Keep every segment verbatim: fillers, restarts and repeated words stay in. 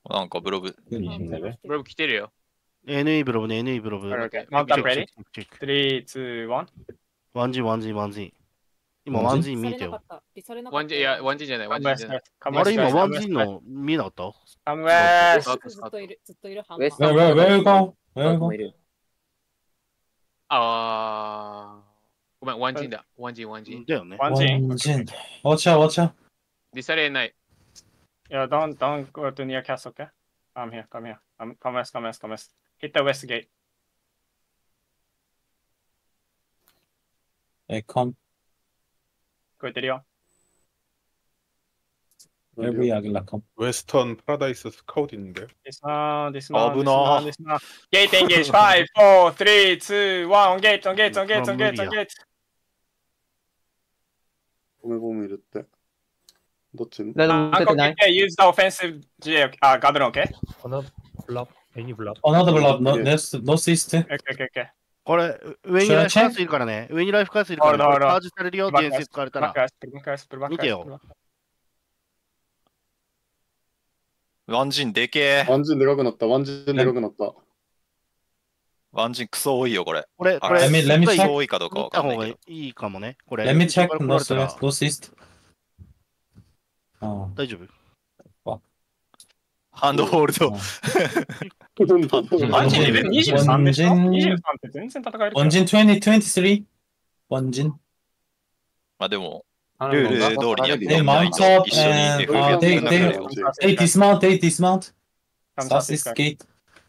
なんかブログ。 ブロブ来てるよ。 エヌイー ブロブね、エヌイー ブロブ。 マウントアップレディチェック。 スリー、ツー、ワン。 ワンジー、ワンジー、ワンジー。今、ワンジー見てよ。 ワンジー、いや、ワンジーじゃない、ワンジーじゃない。 あれ、今、ワンジーの見えなかったカムウェーずっといる、ずっといる。 ウェスト、ウェーゴーウェーゴーあー。ごめん、ワンジーだ。ワンジー、ワンジー。 だよね。 ワンジー。 Watch out, watch out. ディサレない。いや、don't, don't go to near castle, okay? I'm here, come here. I'm, come west, come west, come west. Hit the west gate. Hey, come. 聞こえてるよ。 Every agla come. 웨스턴 파라다이스 스카우트 있는데요. This one, this one, this 危な one, this one. Gate engage. five, four, three, two, one. On gate, on gate, on gate, on gate, on gate. ゴメゴメいるって。どっちに Uncle, okay, use the offensive G A. Ah, Gadron, okay? Another blob. Any blob. Another blob, no, there's no system. Okay, okay, okay. これ、上にライフカースいるからね。上にライフカースいるから、チャージされるよ、伝説使われたら。見てよ。 ワンジンでけえ。 ワンジンでかくなった、ワンジンでかくなった。 ワンジンクソ多いよ、これ。 これ、これ、 Let me, let me クソ check. 多いかどうかわかんないけど。 いいかもね。これ。 Let me check. No, no system. 大丈夫ハンドホールド。 ワンジンレベルにじゅうさんでしょ ?にじゅうさんって全然戦える。 ワンジンにじゅう、にじゅうさん? ワンジン。 まあでも、ルール通りにやって They mount up and uh, they, they, they dismount, they dismount. South is gate.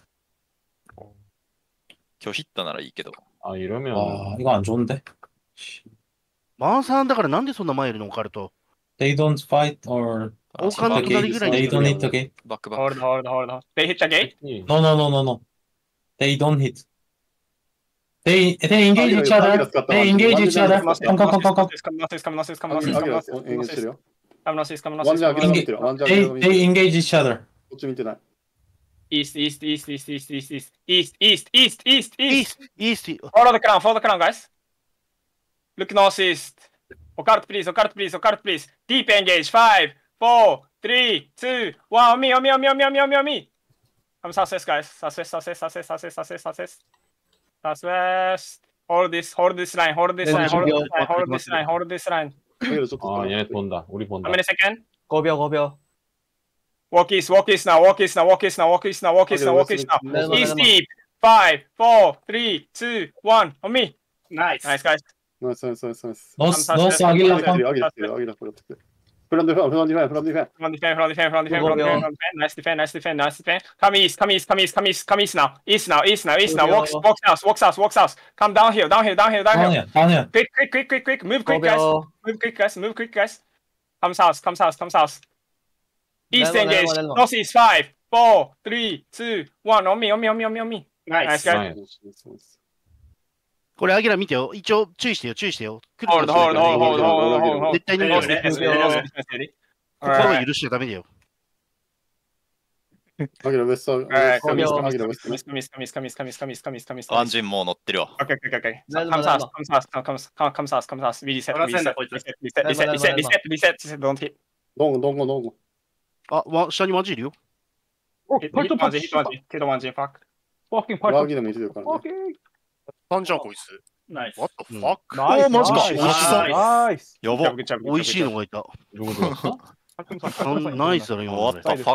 今日ヒットならいいけど。 아 이러면 아, 이거 안 좋은데? マンさんだからなんでそんな前いるのオカルト They don't fight or 王冠の下りぐらい they に don't hit the gate. バックバッ Hold, ク。 hold, hold, hold. They hit the gate? No, no, no, no, no. They don't hit. They they engage each other. They engage each other. Come, come, come, come, come. Come northeast, come northeast, come アギ northeast, ラ come 演 northeast. 技してるよ。 Come northeast, come ワンジ northeast, ンアギラ come 見てるよ。ワンジンアギ They ラ見て they る。 engage each other. こっち見てない。 East, east, east, east, east, east, east, east, east, east, east, イー east. スト、イースト。 Follow the crown, follow the crown, guys. Look northeast. Occult, please, occult, please, occult, please. Deep engage. Five, four, three, two, one. On me, on me, on me, on me, on me, on me, on me. Come southwest, guys. Southwest, southwest, southwest, southwest, southwest, southwest. Southwest. Hold this, hold this line, hold this line, hold this line, hold this line, hold this line. アギラちょっと。 아 얘네 본다. 우리 본다. How many seconds? 고벼 고벼. Walk east, walk east now, walk east now, walk east now, walk east now, walk east now, walk east now. East deep. Five, four, three, two, one. On me. Nice. Nice, guys. ナイスナイスナイスナイス。 North north Aguila アギ come. ラアギラアギラこれやってくれ。フランディファン、フランディファン、フランディファン。 Front defend, front defend, front defend, front defend, front defend. Nice defend, nice defend, nice defend. Come east, come east, come east, come east, come east now. East now, east now, east now. Walk, walk south, walk south, walk south. Come down here, down here, down here, down Down here. here, down here. Quick, quick, quick, quick, quick. Move quick, guys. 고벼. Move quick, guys. Move quick, guys. Come south, come south, come south. East Level, engage. level, level. Northeast. Five, four, three, two, one. On me, on me, on me, on me, on me. Nice, guys. Nice. これアギラ見てよ。一応注意してよ、注意してよ。来る Hold, かもし hold, れない hold, hold, hold, hold, hold. 絶対に Ready, 見てよ ready, ready, ready. 心許しちゃダメだよ。 アギラウエスト、ウエ Alright, スト、 come east, ア come ギ east, ラウエスト come。east, come east, come east, come east, come east, come east, come east, come east, come ワン east. ジンもう乗ってるわ。 Okay, okay, okay, okay. Level, Come level. south, come south, come, come, come, come south, come south. We reset, we reset, reset, reset, reset, Level, reset, level, reset, reset, reset. Don't hit. ドンゴ、ドンゴ、ドンゴ。 あ、わ下にマジいるよ。 Hit, hit one G, hit one G, hit one G, fuck. Fucking ア part. ギラ見てるからね。 Fucking. なんじゃんこいつ。 Nice. What the うん fuck? ナイス。 マジかナイス美味しそうナイス。 や Good ば job, good job, good job, 美味しい good の job. がいた。 누구 들었어? ナイスだろ、今の What 俺。 the fuck?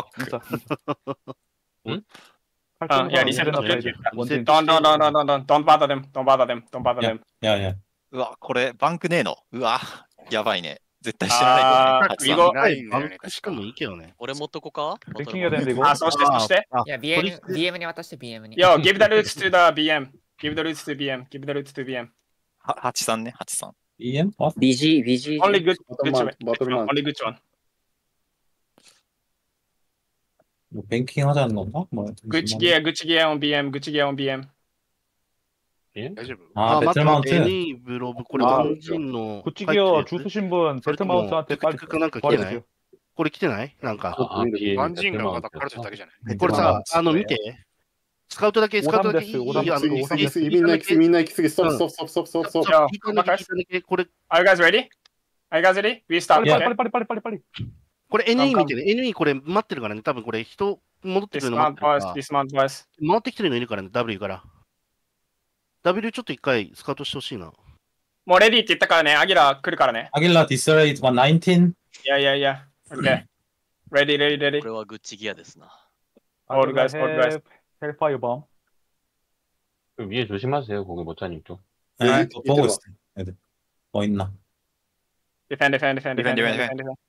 Uh, yeah, reset, reset, reset. 원진. Don't, don't, don't, don't, don't, don't bother them. Don't bother them. Don't bother them. Yeah, yeah. うわ、これバンクねえの。うわ、やばいね。絶対してないよあーね。ハチさんイゴないんだよね、 バンクしてもいいけどね。 俺持っとこかレッキングやでんでいこう。 あ、そして、そして。 あいや、ビーエム、ビーエム に渡して ビーエム に。 Yo, give the roots to the B M. Give the roots to B M. Give the roots to B M. はハチさんね、ハチさん。 E M? What? ビジー、ビジー。 Only good, バト good ルマ one. ン、バトルマン。 Only good one. 뭐 뱅킹 하자는 건가? 뭐 Gucci gear, Gucci gear on B M. Gucci gear on B M. 大丈夫 아, 待って待って 배틀마운트. エヌイー ブロブ、これ、 あワンジンの。 구치기어 주수신 분 それとも 배틀마우스한테 빨리 トゥクトゥクなんか来てない 구하래주세요. これ来てないなんか。 아, 비에 ワンジンがまだ彼女だけじゃない。 これさ、あの、見て。スカウトだけ、スカウトだけ。いいオダムですあの次、次、次、みんな行き過ぎ、みんな行き過ぎ、ストップ、ストップ、ストップ、ストップ、ストップ。 Yo, 聞いただけ、聞いただけ、これ、 are you guys ready? Are you guys ready? We start. 빨리 Okay. 빨리 빨리 빨리 빨리 빨리. これ エヌイー 見てね。エヌイー これ待ってるからね。多分これ人戻ってくるの待 Dismount ってる boys, から。 dismount boys. 戻ってきてるのいるからね、W から。W ちょっと一回スカウトしてほしいな。 もうレディって言ったからね、アギラ来るからね。 Aguila decelerate one nineteen. いやいやいや。OK。Ready, ready, ready. これはグッチギアですな。 All guys, all guys. 헬파이어 범. 위에 조심하세요, 거기 모짜님 쪽. 네, 이- 보고 이대로 있어. 애들. 뭐 있나? Defend, defend, defend, defend, Defend, defend, defend, defend.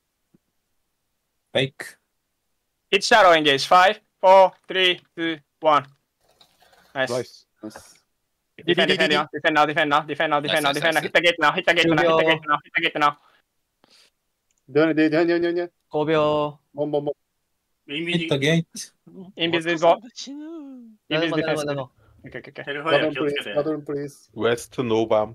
Fake. Hit shadow engage. five, four, three, two, one. Nice. 나이스. Defend, defend now, defend now, defend now, defend now, defend now, defend now. Hit the gate now, hit the gate now, hit the gate now, hit the gate now. でねでねねねね。 ごびょボンボンボン。 Hit the gate. Invisible. 死ぬ。 う。なる Invisible ほど、なる defense. ほど、なるほど。 Okay, okay, okay. ガドンプリーズ。ガドンプリーズ。 웨스트 노밤.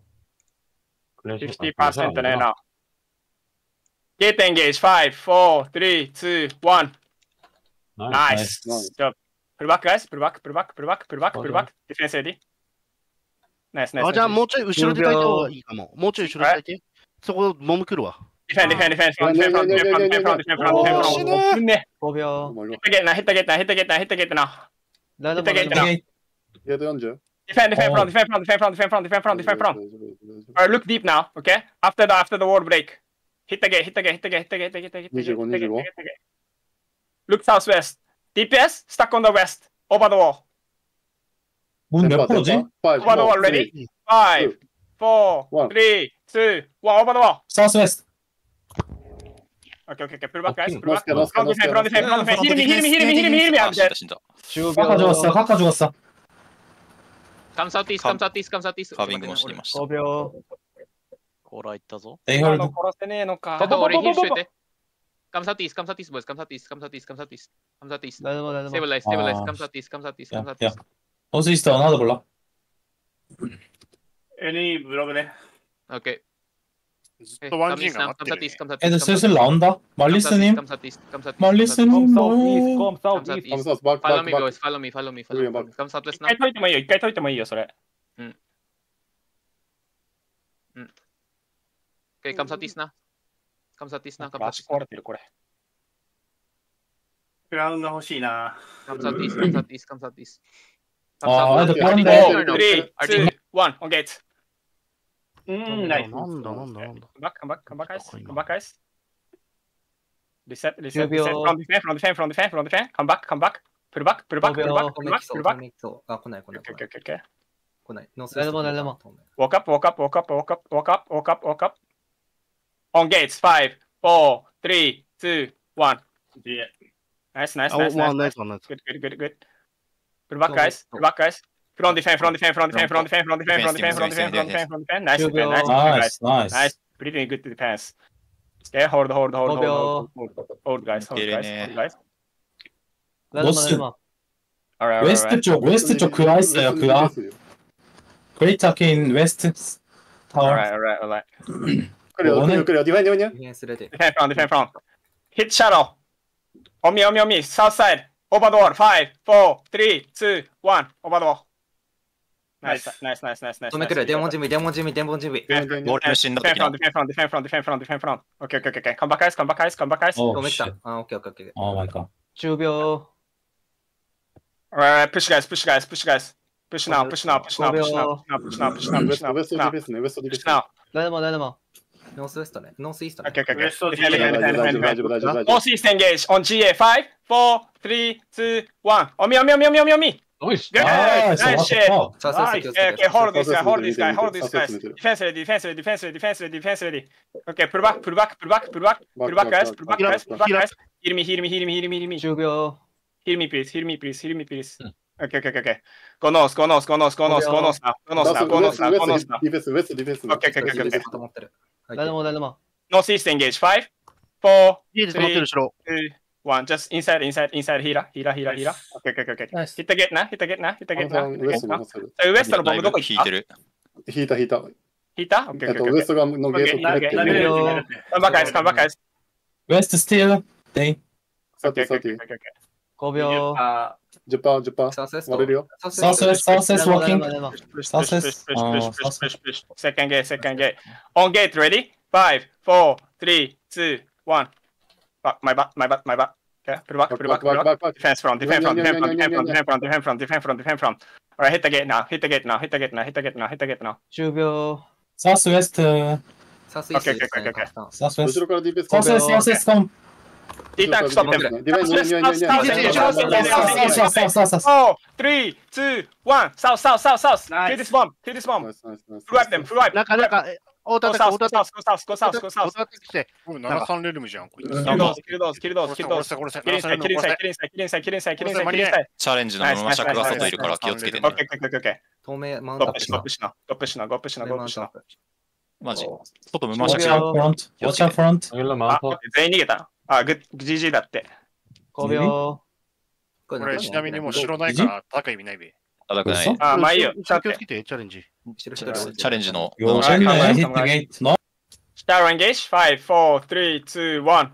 fifty percent ねな。Gate engage. five, four, three, two, one. Nice. Stop. Pull back, guys. Pull back, pull back, pull back, pull back, pull back. Defense ready. Nice, nice. あ、じゃあもうちょい後ろで炊いた方がいいかも。もうちょい後ろで炊いて。そこ、モム来るわ。 Defend, defend, defend, front, defend, front, defend, front, defend, front, defend, front, defend, front. ね。 ごびょう。 Hit the gate now, hit the gate now, hit the gate now, hit the gate now. なるほど、 Hit the なる gate ほど。 now. Gate. ゲートよんじゅう。 Defend, defend, Oh. front, defend, front, defend, front, defend, front, defend, front, defend, front. Alright, look deep now, okay? After the after the wall break. Hit the gate, hit the gate, hit the gate, hit the gate, hit the gate, hit the gate, hit the gate, hit the gate, hit the gate. Look southwest. D P S stuck on the west. Over the wall. 문 몇 프로지? Over the wall, ready? Five, four, three, two, one. Over the wall. Southwest. Okay, okay, okay. Pull back, guys. 어, Pull back. 나스카, 나스카, Front defend, front defend, front defend. Heal me, heal me, heal me, heal me, heal me. I'm あ、死ん dead. だ死んだ。 じゅうびょう。 카카 죽었어. 카카 죽었어. Come southeast, come southeast, come southeast. カービングも死にました。 ごびょう。 コーラ行ったぞ。 They 今 hold. の殺せねえのか。 ちょっと俺ヒールしといて。Come southeast, come southeast, boys. Come southeast, come southeast, come southeast. Come southeast. なるほど、なるほど。 Stabilize, stabilize. 아. Come southeast, come southeast, 야, come 야. southeast. 노스이스트 하나도 몰라. 애니 브로그네. Okay. ずっとワン Come ジン east が now. 待っ Come てる southeast, come southeast. 애들 come 슬슬 southeast. 나온다. 말리스님. Come southeast, come southeast. 말리스님. 컴 사우스 뭐. 컴 사우스 Come 이스트. カム southeast. サウス、バックバ Follow ック me, バッ boys. Follow me, follow me, follow me. Come southwest 一 now. 回解いてもいいよ、一回解いてもいいよ、それ。 Okay, come southeast now. Come southeast now. Come 足 southeast. 壊れてる、これ。 クラウンが欲しいな。 Come southeast, come southeast, come southeast. Come 아, southwest. 애들 Are they 빠른데. getting or no? three, Are they two, one, on gate. うん、ナイス。 なんだなんだなんだ。 Come back, come back, come back, guys. 高いな Come back, guys. Reset, じゅう reset, びょう reset. From defend, from defend, from defend, from defend. Come back, come back. Pull back, pull ご back, び pull ょ back, う。 pull back, pull back. そう。あ、来ない、来ない、来 Okay, ない okay, okay, okay. 来ない。ノースウェスト。 Walk up, walk up, walk up, walk up, walk up, walk up, walk up. On gates, five, four, three, two, one. Nice, nice, あ、 nice, ワ nice. ンナイスワンナイス。 Good, good, good, good. Pull back, guys. Pull back, guys. Front defend, front defend, front defend, front defend, front defend, front defend, front defend, front defend, front defend. Nice defend, nice defend, guys. 나이스, 나이스. Nice. Pretty good defense. Okay, hold, hold, hold, hold, hold, hold, hold, guys, hold, guys, hold, guys. なるほど、なるほど。 Alright, alright, 웨스트 alright. 쪽, 웨스트 쪽 그아 있어요. 그아. 그레이트 아케인 웨스트 타워. Alright, alright, alright. 来るよ、来るよ、来るよ。ディフェンディフェンディフェン。 ディフェンスレディ。 Defend front, defend front. Hit shadow. On me, on me, on me. South side. Over the wall. Five, four, three, two, one. Over the wall. Nice, nice, nice, nice, nice. 止めくれ、デモン準備、デモン準備、デモン準備。 Defend ボールの死んだ front, 時の。 defend front, defend front, defend front, defend front. Okay, okay, okay, okay. Come back, guys, come back, guys, come back, guys. 오, 止めき 씨. た。あ、オッケーオッケーオッケー。 오 마이 갓. じゅうびょ Alright, push guys, push guys, push guys. Push now, push now, push now, push now, push now, push now, ウ push エス now, ト、ウエ push ストディ now, フェンスね、ウエストディフェン push ス。 now. う。誰も誰も。ノースウェストね。ノースイーストね。 Okay, okay, okay. ウエスト Defend, 大 defend, 丈夫、 defend, 大 defend, 丈夫、大丈夫、 defend. 大丈夫、大丈夫。 Northeast engage on G A. Five, four, three, two, one. On me, on me, on me, on me, on me, on me. おいし Good, 나이스. nice shit. 와, さあ、 Nice. 気をつ Okay, けて okay, hold this guy, Southwest hold this guy, leader, hold this guy. Southwest leader. Defense ready, defense ready, defense ready, defense ready, defense ready. Okay, pull back, pull back, pull back, pull back, pull back, guys, pull back, guys, pull back, guys. Heal me, heal me, heal me, heal me, heal me. じゅうびょ Heal me, please, heal me, please, heal me, please. Okay, okay, okay, okay. Go north, go north, go north, go north, go north now, go north ダ now, ス go ウエ north スト、 now, ウエ go ス north ト now. ディフェンス、ウエストディフェンス。 Okay, okay, okay, okay, う。 okay. と思ってる。 はい誰も誰も。 Northeast engage. Five, four, 家で止まってる後ろ。 two, one. Just inside, inside, inside. Healer, healer, healer, healer. Okay, okay, okay, okay. Nice. Hit the gate now, hit the gate now, hit the カ gate ムさ now. ん、 hit ウ the エ gate ストの now. ホスル。 ウエストのボムどこ行った引いてる。 引いた、引いた。 引いた ?Okay, えっ okay, と、 okay. ウエストがのゲート Okay, くれて okay, る。 okay. Come back, guys, come back, guys. 웨스트 스틸. 네. さ Okay, て、さ okay, て okay, okay, okay. ごびょう。 あじゅっパー、じゅっパー。 サウスウェスト。 割れるよ。 サウスサウスウェスト、サウスウェスト walking. Push, South push, west. push, push, Oh, push, south push, push, push. Second gate, second gate. On gate, ready? Five, four, three, two, one. Fuck, my butt, my butt, my butt. Okay, pull back, pull back, pull back. Defense front, defense front, defense front, defense front, defense front, defense front, defense front, defense front. Alright, hit the gate now, hit the gate now, hit the gate now, hit the gate now, hit the gate now. じゅうびょう。 サウスウエスト。 サウスイーストです Okay, okay, ね okay, okay. サウスウエスト。 後ろからディープスサウスウエスト、サウスウエスト、コン。 D tank, stop them. Divine, divine, divine, divine. Four, three, two, one. South, south, south, south. Kill this bomb, kill this bomb. Nice, nice, nice. Full wipe them, full wipe. なんか、なんか、オータ Go タック、 south, オー go タタッ south, go south, go south, go ク、 south. オータタックして。 ななさんレルムじゃん、こいつ。 Kill those, kill those, kill those, kill those, kill those. Kill inside, kill inside, kill inside, kill inside, kill inside, kill inside, kill inside. チャレンジのムマシャクが外いるから気をつけてね。 Okay, okay, okay, okay. 透明マウント Go アップ push, し go な。 push now. Go push now, go push now, 透明 go マウン push トア now. ップ。 マジ。外ムマシャク Watch が out front. Watch out front. ゲルマあウント。、 全員逃げた。あ、グッ、ジージー だって。 ごびょう。ここれ、ちなみにもう城ないから、高い意味ないべ。 叩くない。 あ、まあいいよ。 気をつけて、チャレンジ。 後ろ一人チャレンジのム Go マシャ in ク there, が hit the gate. No. Star engage. Five, four, three, two, one.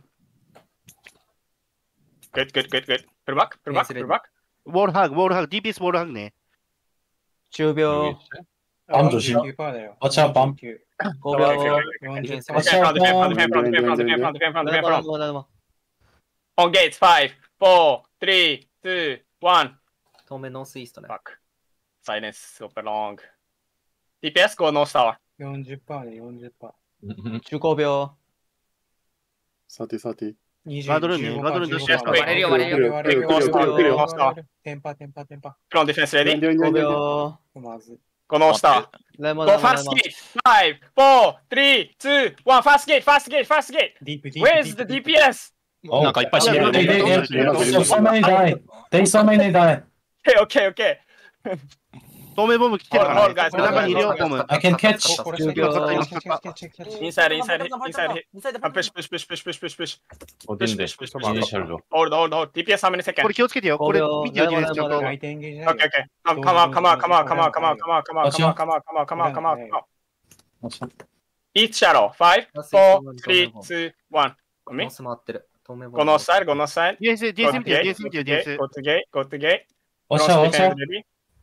Good, good, good, good. Pull back, pull back, pull back. ウォールハグ、ウォールハグ、ディーピーエス ウォールハグね。 じゅうびょう。 bomb 조심. Watch out, bomb. ごびょう。 Defense front, defense front, defense front, defense front, defense front, defense front, defense front. On gates. Five, four, three, two, one. 透明ノースイーストね。 Fuck. Silence super long. D P S go no star. よんじゅっパーセント でよんじゅっパーセント。 じゅうごびょサーティサーティ。 ガードルームね、ガードルーム出して。 割れるよ割れるよ来るよ来るよ来るよ来るよ。 テンパテンパテンパ。 Front defense ready. う。ごびょまず。 Go no star. う。レモン Go レモンレ fast モン。 gate. Five, four, three, two, one. Fast gate, fast gate, fast gate. ディープディープ。 Where's the D P S? なんかいっぱい死んでる They, ね。 they, they, so many die. They so many die. Okay, okay, okay. 透明ボム来てるから Hold, ね。 hold, guys. 中にいるよ、ボム。 I can catch. じゅうびょう。 Inside, inside, inside. Inside. Push, push, push, push, push, push, push. おでんで、イニシャルド。 Hold, hold, hold. D P S how many こ seconds? れ気をつけてよ。これ見てよ、ディフェンスちゃんと。 Okay, okay. Come, come on, come on, come on, come on, come on, come on, come on, come on, come on, come on, come on, come on, come on. Watch out. Each shadow. Five, four, three, two, one. ノ Me? ース回ってる。透明 Go no side, go no side. ディフェンス、ディフェンス見てよ、ディフェンス見てよ、ディフェンス。 Go to gate, go to gate. Watch out, watch out. Ready?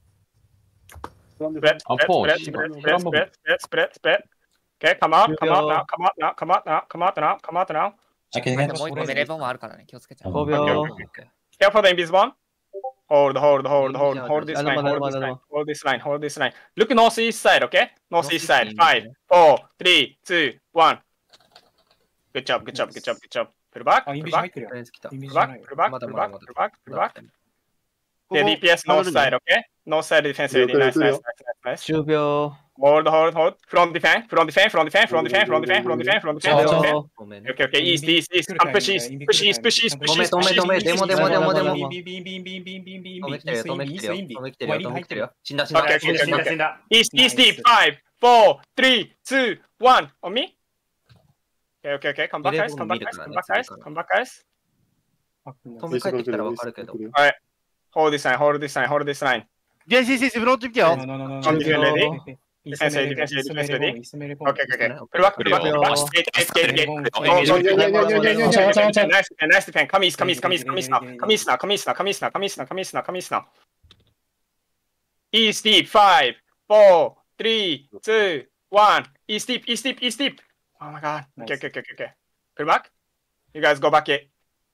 Spread, Spread, I'll spread, pause. spread, spread, spread, spread, spread, spread. Okay, come out, come out now, come out now, come out now, come out now, come out now. I can も catch. う一個メレボンもあるからね、気をつけちゃう。 ごびょう。 Careful the invis one. Hold, hold, hold, hold, Yeah, hold this yeah, line, yeah, hold this yeah, line, yeah. hold this line, hold this line. Look northeast side, okay? Northeast side. Northeast Five, side. four, three, two, one. Good job, good job, good job, good job. Pull back, あ、イン pull ビジ入 back, ってるよ。 フェンス来た。 インビ pull ジじゃ back, ないよ。 pull back, まだ pull まだ back, まだ pull back, pull back. こ The こ D P S north side, okay? North side defense ready. Nice, nice, nice, nice, じゅうびょ Hold, hold, hold. Front defense, front defense, front defense, front defense, front defense, front defense, front う。 defense, front ちょ defense. う。透明ね。 Okay, okay, east, east, east. Come push east, push east, push east, push 透明 east, 透 push 明 east. 透明。デモデモデモデモ。 ビンビンビンビンビンビンビンビン透明来てるよ、透明来てるよ。透明来てるよ、透明来てるよ。死んだ死ん Okay, だ。 okay, 死んだ死んだ死んだ。 East, east, deep. Five, four, three, two, one. On me. Okay, okay, okay. Come back, guys. Come back, guys. Come back, guys. Come back, guys. 透明帰ってきたらわかるけど。 Hold this line, hold this line, hold this line. ディフェンス、ディフェンス、フロント見てよ。 On defense ready. Defense ready, defense ready, defense ready. Okay, okay, okay. Pull back, pull back, pull back. Gate, gate, gate, gate. Oh, oh, yeah, yeah, yeah, yeah, yeah, yeah, yeah, yeah. Nice, nice defense. Come east, come east, come east, come east now. Come east now, come east now, come east now, come east now, come east now, come east now. East deep. Five, four, three, two, one. East deep, east deep, east deep. Oh my god. Okay, okay, okay, okay. Pull back. You guys go back gate.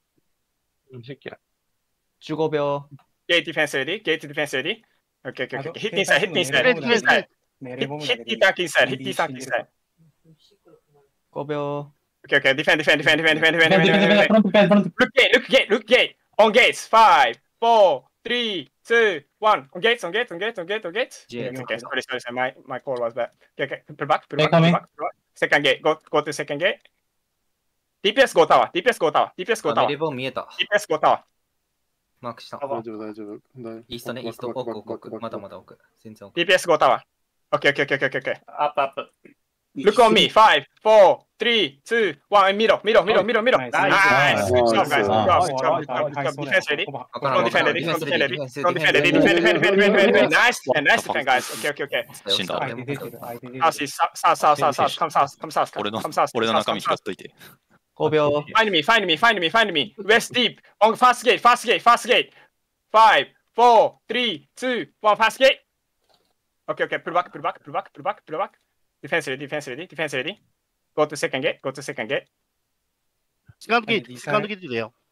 じゅうごびょう。 Gate defense ready. Gate defense ready. Okay, okay, okay. Hit inside, hit inside, hit inside. Hit, hit the tank inside, hit the tank inside. ごびょ Okay, okay. Defend, defend, defend, defend, defend, defend, Defend, defend, defend, defend. front, defend, front. Look gate, look gate, look gate. On gates. Five, four, three, two, one. On gates, on gates, on gates, on gates, on gates. Yeah. Okay, sorry, sorry, sorry. My my call was bad. Okay, okay. Pull back, pull They're back, pull coming. back, pull back. Second gate. Go, go to second gate. D P S go tower. D P S go tower. D P S う。 go あ、メレ tower. ボン見えた。 D P S go tower. マークした。 大丈夫、大丈夫。大イーストね、イースト。奥、奥、奥。まだまだ奥。全然奥。 D P S go tower. Okay, okay, okay, okay, okay. アップアップ。 Look on me. Five, four, three, two, one. Middle, middle, middle, middle, middle. Nice. Nice. Good job, guys. Good job, good job, Nice. good job, good job. Defense ready. わからん Don't わか defend らん。 ready. ディフェン Don't ス defend レ ready. ディフェンス Don't defend ready. Defend, defend, defend, defend, defend, defend. Nice defend, nice defend, guys. Okay, okay, okay. 相手出てる、相手出てる。 South, east, south, south, south, south. Come south, come south. 俺の Come south. 俺の come 中 south, 身 come 拾っ south. といて。 ごびょう。 Find me, find me, find me, find me. West deep. On fast gate, fast gate, fast gate. Five, four, three, two, one. Fast gate. Okay, okay. Pull back, pull back, pull back, pull back, pull back. Defense ready, defense ready, defense ready. Go to second gate, go to second gate. セカンドゲート、セカンドゲートだよ。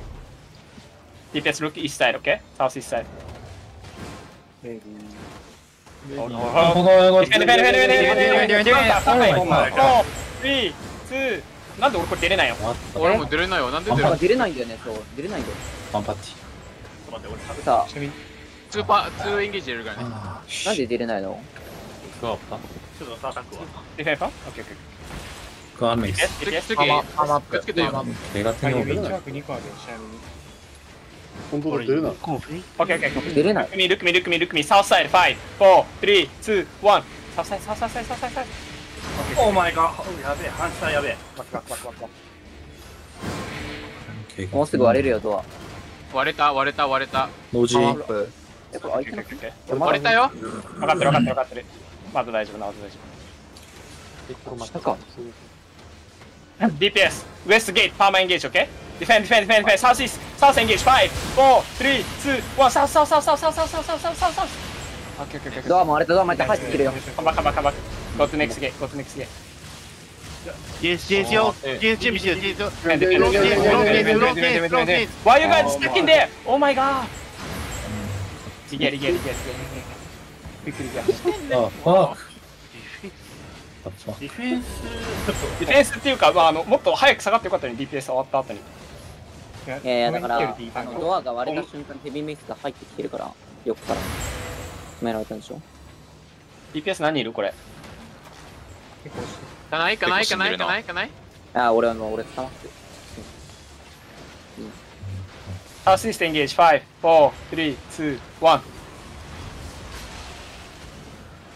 ディーピーエス look east side, okay? South east side. Oh no. Defend, defend, defend, defend, defend, defend, defend. four, three, two. なんで俺これ出れないよ。 俺も出れないよ。なんで出れない？ 出れないんだよね。そう、出れないんだよ。 ワンパッティ。 ちょっと待って、俺食べさあ、 ツーパー、ツーエンゲージ入れるからね。 なんで出れないの？ クワッパ。 ちょっとアタックは。 ディフェンファー？ オッケーオッケー。 クワメイス。 次、次、 アマップ。 つけてよ。 手が手にウィン置く。 チワークにこあるよ、ちなみに。 本当だ、出れない。 オッケーオッケー。 出れない。 Look me, look me, look me, look me. South side. five, four, three, two, one. South side, south side, south side, south side. オーマイガー。やべえ、反射やべえ。 バックバックバックバックバック。 もうすぐ割れるよ、ドア。 割れた、割れた、割れた。 ノージー。 え、これ開いてなくて。 割れたよ。 分かってる分かってる分かってる。まだ大丈夫、まだ大丈下か。 夫。ディーピーエス、ウエストゲート、パーマエンゲージ、オッケー？ディフェンディフェンディフェンディフェン、サウスイースト、サウスエンゲージ、five, four, three, two, one, サウスサウスサウスサウスサウスサウスサウスサウスサウスサウスサウス。オッケーオッケーオッケー。 ドアも割れた、ドアも割れた、入ってきてるよ。 カバカバカバ。Go to next gate, go to next gate. ジェンス、ジェンスよ。ジェンス準備しよう、ジェンスよ。 Why you guys stuck in there? Oh my god! いけるいけるいけるいける。びっくりした。 あ、ファーク。 ディフェンス、 ディフェンスっていうか、まあ、あのもっと早く下がってよかったのに ディーピーエス 終わった後に。 いやいや、だから、あのドアが割れた瞬間、ヘビーメイスが入ってきてるから、横から。止められたんでしょ？ ディーピーエス 何人いるこれ？ かないかないかないかないかない。 あ、俺はもう、俺捕まってる。 サウスイーストエンゲージ、five, four, three, two, one.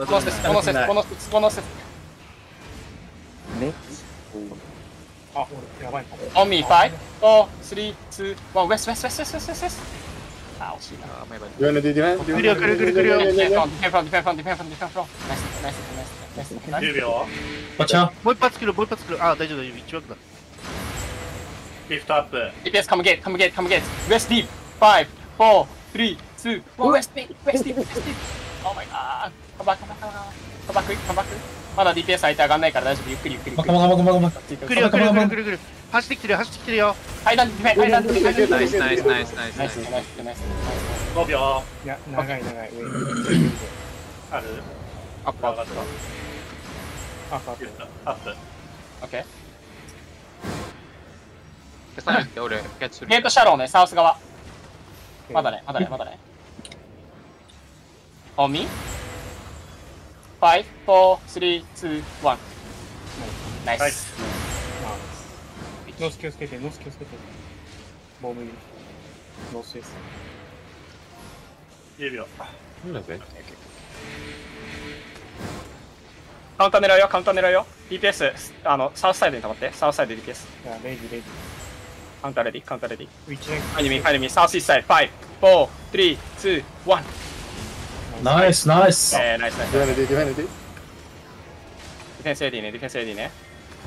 この説、この説、この説、この説。 めあ、俺、やばいかも。 On me, five, four, three, two, one, west, west, west, west, west, west, west. あ、惜しいな。 あ、まあやばい。 ディフェンドディフェンド。 来るよ来る来る来るよ。 ディフェンフロン、ディフェンフロン、ディフェンフロン、ディフェンフロン、ディフェンフロン。ナイス、ナイス、ナイス、ナイス、ナイス。 じゅうびょこっちは。 もう一発来るもう一発来る。あ、大丈夫大丈夫。一枠だ。 う。リフトアップ。 ディフェンス、come get, come get, come get. West deep, five, four, three, two, one, west deep, west deep, west deep. Oh my god. Come back, come back, come back, come back, come back. まだ ディーピーエス 相手上がんないから大丈夫。ゆっくりゆっくり。 まかまかまかまかまか。 来るよ来るよ来る来る来る。走ってきてるよ走ってきてるよ。 階段、ディフェン、階段、ディフェン、階段。 ナイスナイスナイスナイスナイス。 ナイス、ナイス、ナイス。 ごびょいや、長い長い。上に。 う。ある。 アップ、アップ。 あ、パーリフトアップ。 オッケー。 消さないで俺、キャッチする。 ゲートシャローね、サウス側。まだね、まだね、まだね。On me? five, four, three, two, one. ナイナイス。 ス。 ノース気をつけて、ノース気をつけて。ボムいる。ノースです。 じゅうびょう。 なんだっけカウンター狙うよ、カウンター狙うよ。ディーピーエス、あの、サウスサイドに溜まって。サウスサイド ディーピーエス。 いや、レイジ、レイジ。 カウンターレディ、カウンターレディ。 ウィッチライン。 ファインミー、ファインミー、サウスイースサイド。five, four, three, two, one. ナイスナイス。 えー、ナイスナイス。 ディフェンドディフェンドディ。 ディフェンス エーディー ね、ディフェンス エーディー ね。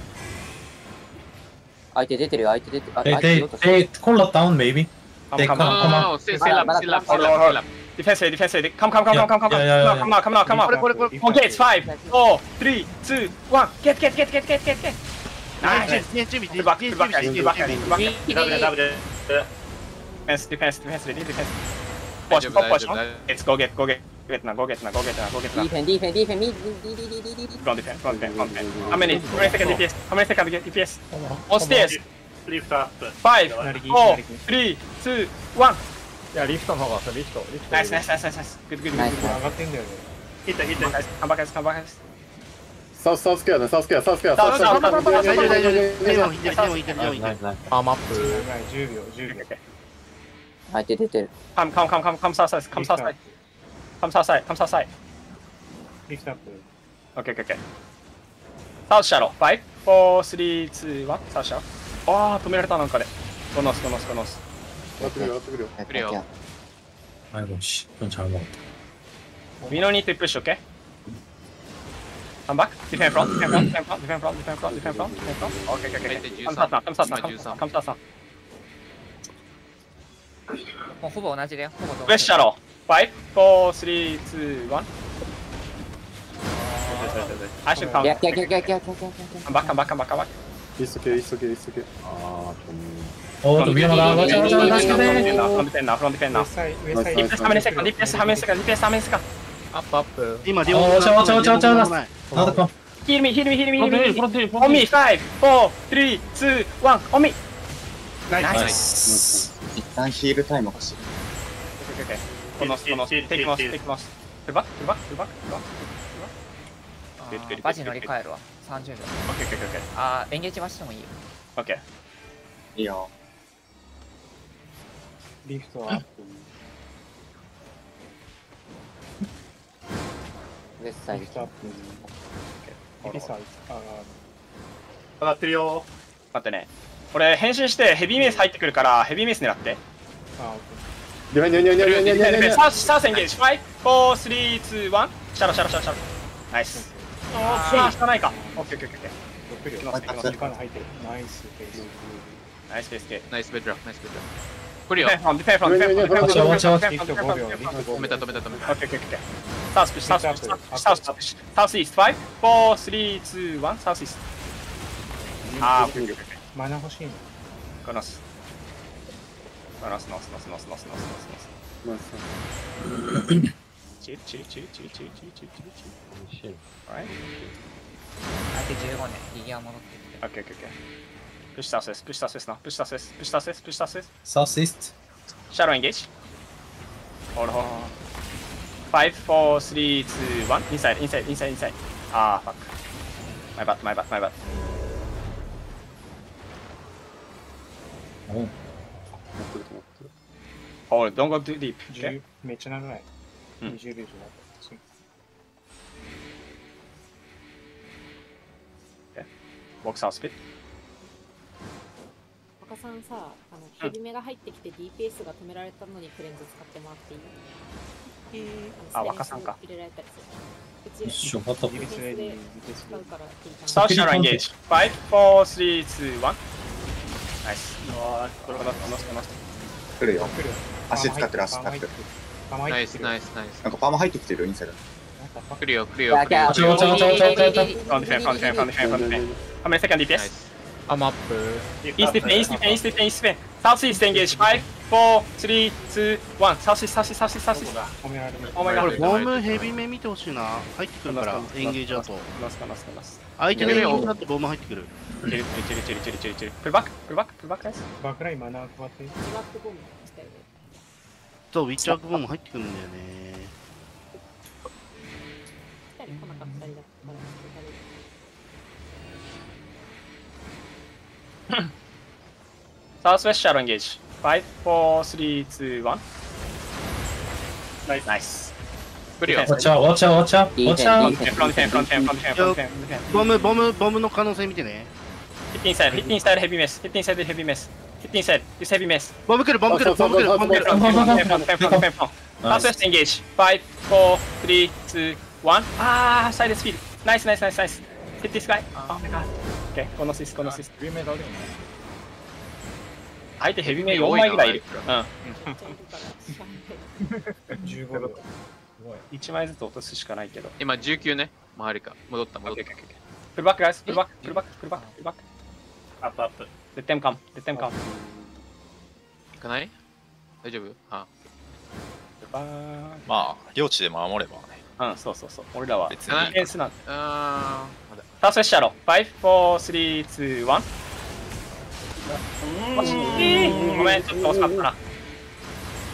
相手出てるよ、相手出てる。あ、 They 相手 they 出ようとして they call it down maybe. カ They ム come カム come あ on. あ、セセラ、セラ、セラ、セラ。 ディフェンス A、ディフェンス A で、カムカムカムカムカムカムカム Yeah, yeah, yeah, yeah. カムカムカムカムこれこれこれ。 オンゲーツ、five, four, three, two, one. Get, get, get, get, get, get, get. ナイス。 準備準備バック、バック、バック、バック、バック。 ダブルダブル。 ディフェンス、ディフェンス、ディフェンス、ディフェンス。ポジ大丈夫、 ポジポジ。 大丈夫、大丈 Let's go get, go get, get な、go get な、go get な、go get な。 ディフェン、ディフェン、ディフェン、ミー、ディディディディディディ。 フロンディフェンス、フロンディフェンス、フロンディフェンス。How many? How many second ディーピーエス? How many second ディーピーエス? On stairs. リフトアップ。 five, four, three, two, one. いや、リフトの方がさ、リフト。ナイスナイスナイスナイスナイス。グッドグッドグッド。上がってんだよね。ヒットヒット。カンバカスカンバカス。 サウスサウスケアね、サウスケア、サウスケア。大丈夫大丈夫大丈夫大丈夫。でもいいでもいいでもいいで。 パーマップ。じゅうびょう、じゅうびょう。 相手出てる。 カムカムカムカムカムサーサイカムサーサイ。カムサーサイカムサーサイ。 リフトアップ。 オッケーオッケーオッケー。サウスシャロー。ファイブ、フォー、スリー、ツー、ワン。サウスシャロー。ああ、止められたなんかで。ゴノスゴノスゴノス。 やってくるよ、やってくるよ。 来るよ。 아이고씨, 그건 잘 먹었다. We don't need to push, okay? Come back. Defend front, defend front, defend front, defend front, defend front, defend front, defend front. Okay, okay, okay. Come start now, come start now, come start now. もうほぼ同じだよ。ほぼ同じ。 West shadow. five, four, three, two, one. I should come. Yeah, yeah, yeah, yeah, yeah, yeah, yeah. Come back, come back, come back, come back. It's okay, it's okay, it's okay. 아, 좀. 어, 또 위험하다. 맞아, 맞아, 맞아. Front defend now, front defend now. Defense how many seconds? Defense how many seconds? Defense how many seconds? Up, up. 今、 어, watch out, watch out, watch out, watch out. 나도 컴. Heal me, heal me, heal me, heal me. On me, five, four, three, two, one. On me. Nice. 一旦ヒールタイム欲しい。 Okay, okay. Konos, Konos. Take Konos, take Konos. Pull back, pull back, pull back, pull back. バジ乗り換えるわ。さんじゅうびょう。 オッケーオッケーオッケー。 あー、エンゲージはしてもいいよ。 オッケー。 いいよ。 リフトアップ。 ウエストサイド。 リフトアップ。リサイド。 上がってるよ。 待ってね。俺変身してヘビーメイス入ってくるからヘビーメイス狙って。 あ、オッケー。で、で、で、で、で、で、で、 サーサーエンゲージ。five, four, three, two, one. シャロシャロシャロシャロ。ナイス。ああ、しかないか。オッケーオッケーオッケー。ナイスペース。ナイスペース。 ナイスベッドラ、ナイスベッドラ。来るよ。 ディフェンフロン、ディフェンフロン、ディフェンフロン。 watch out, watch out. 止めた止めた止めた。 オッケーオッケーオッケー。サウスプッシュ、サウスプッシュ、サウスプッシュ、サウスイースト。five, four, three, two, one. サウスイースト。ああ、オッケーオッケーオッケー。 マナ欲しいの。 ゴノス。ゴノス、ノス、ノス、ノス、ノス、ノス、ノス、ノス。チルチルチルチルチルチルチルチルチル。Alright. 相手じゅうごねん、リギア戻ってきて。 オッケーオッケーオッケー。プッシュサウスです、プッシュサウスですな、プッシュサウスです、プッシュサウスです、プッシュサウスです。 Southeast. シャローエンゲージ。ほらほら。five, four, three, two, one. Inside, inside, inside, inside. あー、fuck. My bad, my bad, my bad. お。 Hold, don't go too deep. Okay? めっちゃ長い。 うんにじゅうびょうじゃなくて。 Walk south speed. 若さんさ、あのヘビメが入ってきて ディーピーエス が止められたのにクレンズ使ってもらっていい？ あ、若さんか。 入れられたりする。うち一緒、また。 ディフェンスで使うから。 South Shadow engage. five, four, three, two, one. Nice. 来るよ。足使ってる、足使ってる。 ナイスナイスナイス。 なんかパーマ入ってきてるよ、インサイド。 来るよ来るよ。 Front defend, front defend, front defend, front defend, front defend. How many second D P S? I'm up. East defend, east defend, east defend, east defend. Southeast engage. five, four, three, two, one. Southeast, southeast, southeast, southeast. Oh my god. ボムヘビメ見てほしいな。入ってくるから、エンゲージだと。 ナスカナスカナス。 相手のエンゲージだってボム入ってくる。 チルチルチルチルチルチルチル。プルバック、プルバック、プルバックです。 バックラインマナー配って。 バックボムしたよね。 そう、ウィッチャークボム入ってくるんだよね。 来たり来なかったりだったら。 Southwest Shadow engage. five, four, three, two, one. Nice. Nice. 来るよ。 Watch out, watch out, watch out, watch out. Front defend, front defend, front defend, front defend. ボム、ボム、ボムの可能性見てね。 Hit inside, hit inside heavy mess. Hit inside the heavy mess. Hit inside this heavy mess. ボム来る、ボム来る、ボム来る、ボム来る。 Front defend, front defend, front defend, front. Southwest engage. five, four, three, two, one. Ah, side speed. Nice, nice, nice, nice. Hit this guy. Oh my god. Okay, このシス、このシス。相手ヘビメよんまいぐらいいる。うん。 じゅうごびょう。 いちまいずつ落とすしかないけど。 今じゅうきゅうね。周りか。戻った戻った。 プルバックガイス、プルバック、プルバック、プルバック、プルバック。 アップアップ。 Let them come, let them come. 行かない大丈夫あまあ、領地で守ればね。 うん、そうそうそう。俺らは別ディフェンスなんで。 あサウスウェスシャロー。five, four, three, two, one. 惜しい。ごめん、ちょっと惜しかったな。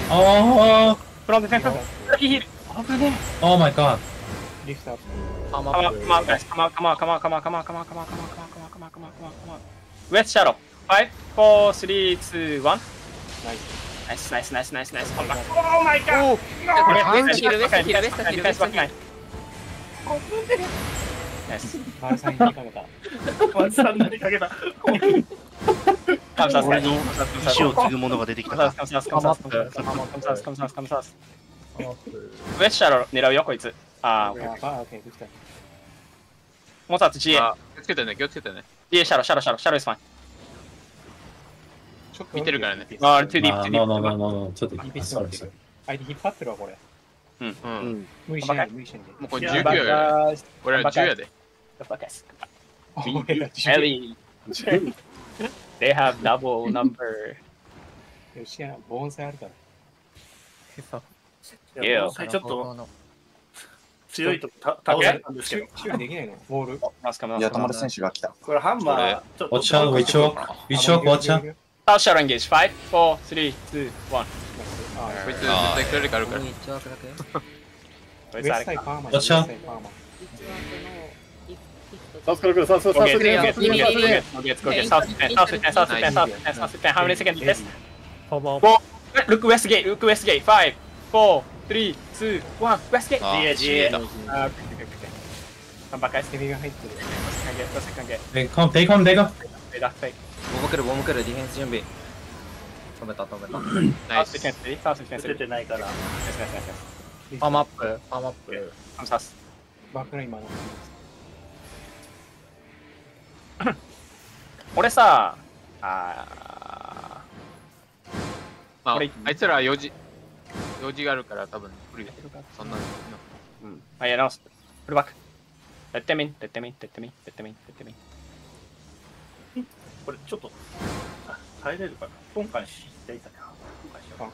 Oh. From the center. Heal. Oh my god. Lift up. Come on, come on, guys. Come on, come on, come on, come on, come on, come on, come on, come on, come on, come on, come on, come on, come on, come on. West shadow. Five, four, three, two, one. Nice, nice, nice, nice, nice. Come back. Oh my god. No. West heal, West heal, West heal, West heal. Nice. マルさんにかけた。 マルさんにかけた。カムサス、 俺の意志を継ぐ者が出てきた。 カムサス、カムサス、カムサス、カムサス、カムサス、カムサス。ウェッシャロ狙うよ、こいつ。あー、オッケー。 あ、オッケー、できた。 もう一つ ジーエー。 気をつけてね、気をつけてね。 ジーエー シャロ、シャロ、シャロ、シャロ is fine。 見てるからね。 あー、トゥディープ、トゥディープ。 No, no, no, no, no. ちょっと、 相手引っ張ってるわ、これ。 うん。 うん。 無理しない、無理しないで。 もうこれじゅうきゅうやから。俺はじゅうやで。 Ellie. They have double number. よしや、防音性あるから。 いや、 ちょっと強いと倒れたんですけど。 修理できないのボール。 いや、止まる選手が来た。 これハンマー。 Watch out, which walk? Which walk, watch out? South shadow engage. five, four, three, two, one. こいつ絶対クラリカあるから。 Watch out. サウスから来る、サウス、サウス、サウス、サウス、サウス、サウス、 サウス、How many seconds this? Four. Look west gate, look west gate. Five, four, three, two, one. West gate. あー、 ジーエー。 だ。 あー、カンバックアイス。 ヘビが入ってる。 セカンゲット、セカンゲット。 They come, they come, they come. ラフェイク。 ボム来る、ボム来る、ディフェンス準備。止めた、止めた。 ナイス。サウス、サウス、サウス。 出てないから。 パームアップ、パームアップ。 カムサス。 バックライン今の。 俺さ、ああ、あいつら用事、用事があるから多分無理だけど、そんなの。 うん。あ、いや、直す。フルバック。Let them in, let them in, let them in, let them in, let them in. これちょっと、耐えれるかな。今回していたな。今回しよう。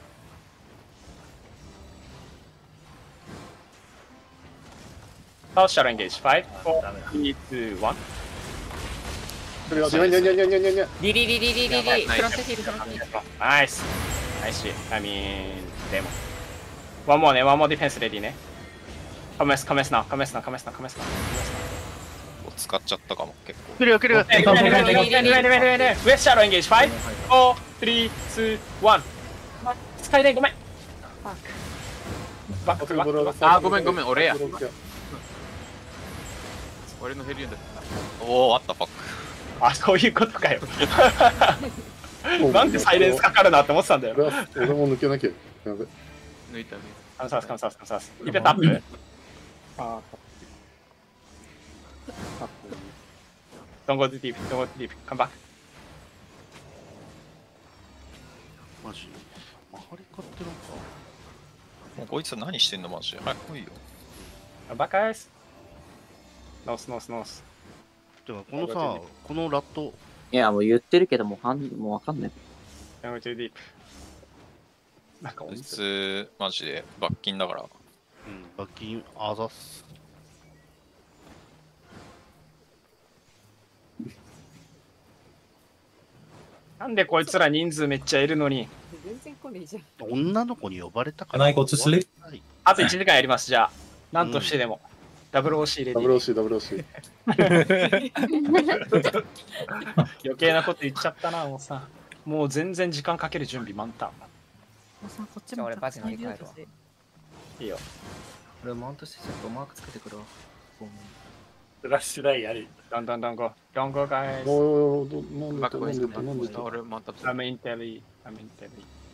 South shadow engage. five, four, three, two, one. ニャニャニャニャニャニャニャ。 リリリリリリリフロントヒールフロントヒール。 ナイス。ナイス。I mean, でも。ワンモアね、ワンモアディフェンスレディね。カメス、カメスな、カメスな、カメスな、カメスな。 使っちゃったかも、結構。 来るよ、来るよ。 ウェスシャロエンゲージ。five, four, three, two, one. 使いたい、ごめん。バック、バック。 あ、ごめん、ごめん、俺や。俺のヘリウンだった。 おお、あったファック。 あ、そういうことかよ。なんでサイレンスかかるなって思ってたんだよ。 俺も抜けなきゃ。やべ。 抜いたね。 カムサス、カムサス、カムサス。リペタップ。 ああ。 Don't go too deep, don't go too deep. Come back. マジマハリ買ってるのか。 もうこいつ何してんのマジで。早く来いよ。 Come back, guys. Nose, nose, nose. でもこのさ、このラット。 いや、もう言ってるけども、はんもうわかんない。 Don't go too deep. なんかこいつ、マジで罰金だから。 うん、罰金、あざっす。 なんでこいつら人数めっちゃいるのに。 全然来ねえじゃん。 女の子に呼ばれたか Can I go to sleep? あといちじかんやります、じゃあ。なんとしてでも。ダブルオーシー レディ。 ダブルオーシー、ダブルオーシー。 余計なこと言っちゃったな、もうさ。もう全然時間かける準備満タン。 じゃあ俺バジ乗り換えるわ。 いいよ。 俺マウントしてちょっとマークつけてくるわ。 ラッシュダイヤリ。 どんどんどんご。どんご、ガイズ。 おー、なんでバックウェイスト、 なんで俺また。 アメインテリー、アメインテリ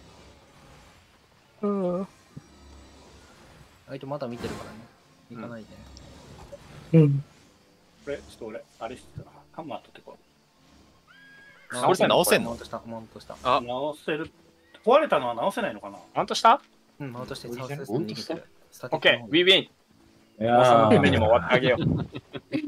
ー。 うん。あいつまだ見てるからね。行かないで。 うん。 これ、ちょっと俺、あれしてた。ハンマー取ってこう。 直せんの直せんのマウントした。 あ、 直せる。壊れたのは直せないのかな。 マウントした？ うん、マウントしてサウスに逃げてる。 オッケー、ウィーウィン。 いやー。 目にも終わってあげよう。